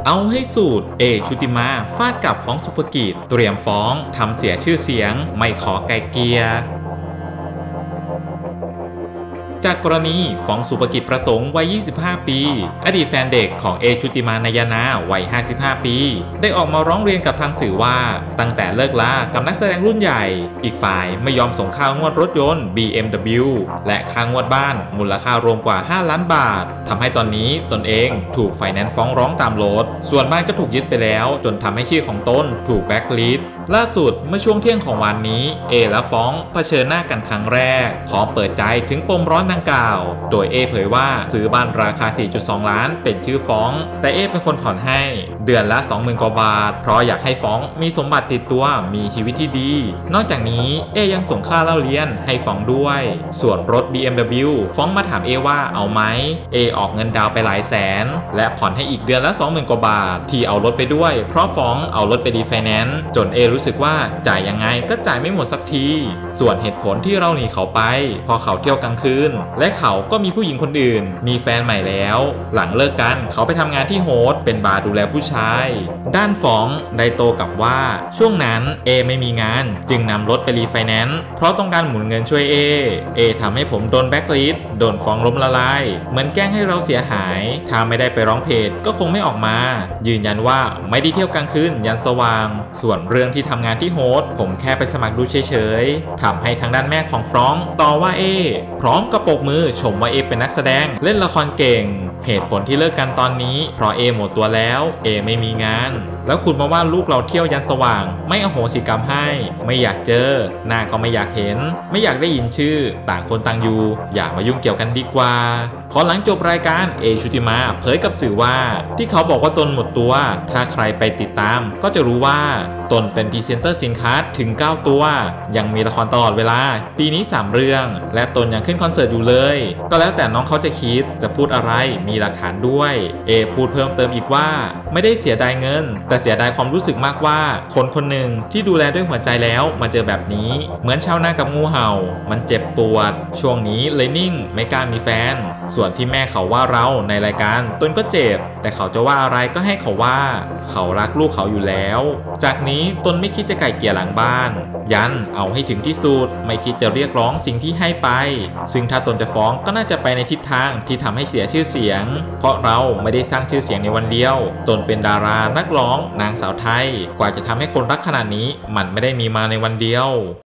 เอาให้สูตรชุติมาฟาดกับฟ้องสุภกิจเตรียมฟ้องทำเสียชื่อเสียงไม่ขอไกลเกลี่ยจากกรณีฟ้องสุภกิจประสงค์วัย 25 ปี อดีตแฟนเด็กของชุติมานายนาวัย 55 ปี ได้ออกมาร้องเรียนกับทางสื่อว่าตั้งแต่เลิกลากับนักแสดงรุ่นใหญ่อีกฝ่ายไม่ยอมส่งค่างวดรถยนต์ BMW และค่างวดบ้านมูลค่ารวมกว่า 5 ล้านบาททำให้ตอนนี้ตนเองถูกไฟแนนซ์ฟ้องร้องตามรถส่วนบ้านก็ถูกยึดไปแล้วจนทำให้ชื่อของตนถูกแบล็คลิสต์ล่าสุดเมื่อช่วงเที่ยงของวันนี้และฟ้องเผชิญหน้ากันครั้งแรกพร้อมเปิดใจถึงปมร้อนดังกล่าวโดยเผยว่าซื้อบ้านราคา 4.2 ล้านเป็นชื่อฟ้องแต่เป็นคนผ่อนให้เดือนละ 20,000 กว่าบาทเพราะอยากให้ฟ้องมีสมบัติติดตัวมีชีวิตที่ดีนอกจากนี้ยังส่งค่าเล่าเรียนให้ฟ้องด้วยส่วนรถ BMW ฟ้องมาถามว่าเอาไหมออกเงินดาวไปหลายแสนและผ่อนให้อีกเดือนละ 20,000 กว่าบาทที่เอารถไปด้วยเพราะฟ้องเอารถไปดีไฟแนนซ์จนรู้สึกว่าจ่ายยังไงก็จ่ายไม่หมดสักทีส่วนเหตุผลที่เราหนีเขาไปพอเขาเที่ยวกลางคืนและเขาก็มีผู้หญิงคนอื่นมีแฟนใหม่แล้วหลังเลิกกันเขาไปทำงานที่โฮสต์เป็นบาร์ดูแลผู้ชายด้านฟ้องได้โตกับว่าช่วงนั้นไม่มีงานจึงนำรถไปรีไฟแนนซ์เพราะต้องการหมุนเงินช่วยทำให้ผมโดนแบล็คลิสต์โดนฟ้องล้มละลายเหมือนแกล้งให้เราเสียหายถ้าไม่ได้ไปร้องเพจก็คงไม่ออกมายืนยันว่าไม่ได้เที่ยวกลางคืนยันสว่างส่วนเรื่องที่ทำงานที่โฮสต์ผมแค่ไปสมัครดูเฉยๆทำให้ทางด้านแม่ของฟ้องต่อว่าพร้อมกระปกมือชมว่าเป็นนักแสดงเล่นละครเก่งเหตุผลที่เลิกกันตอนนี้เพราะหมดตัวแล้วไม่มีงานแล้วคุณมาว่าลูกเราเที่ยวยันสว่างไม่อโหสิกรรมให้ไม่อยากเจอหน้าก็ไม่อยากเห็นไม่อยากได้ยินชื่อต่างคนต่างอยู่อย่ามายุ่งเกี่ยวกันดีกว่าพอหลังจบรายการชุติมาเผยกับสื่อว่าที่เขาบอกว่าตนหมดตัวถ้าใครไปติดตามก็จะรู้ว่าตนเป็นพรีเซนเตอร์สินค้าถึง9ตัวยังมีละครตลอดเวลาปีนี้3เรื่องและตนยังขึ้นคอนเสิร์ตอยู่เลยก็แล้วแต่น้องเขาจะคิดจะพูดอะไรมีหลักฐานด้วยพูดเพิ่มเติมอีกว่าไม่ได้เสียดายเงินแต่เสียดายความรู้สึกมากว่าคนคนหนึ่งที่ดูแลด้วยหัวใจแล้วมาเจอแบบนี้เหมือนชาวนากับงูเห่ามันเจ็บปวดช่วงนี้เลยนิ่งไม่กล้ามีแฟนส่วนที่แม่เขาว่าเราในรายการตนก็เจ็บแต่เขาจะว่าอะไรก็ให้เขาว่าเขารักลูกเขาอยู่แล้วจากนี้ตนไม่คิดจะไก่เกลี่ยหลังบ้านยันเอาให้ถึงที่สุดไม่คิดจะเรียกร้องสิ่งที่ให้ไปซึ่งถ้าตนจะฟ้องก็น่าจะไปในทิศทางที่ทำให้เสียชื่อเสียงเพราะเราไม่ได้สร้างชื่อเสียงในวันเดียวตนเป็นดารานักร้องนางสาวไทยกว่าจะทำให้คนรักขนาดนี้มันไม่ได้มีมาในวันเดียว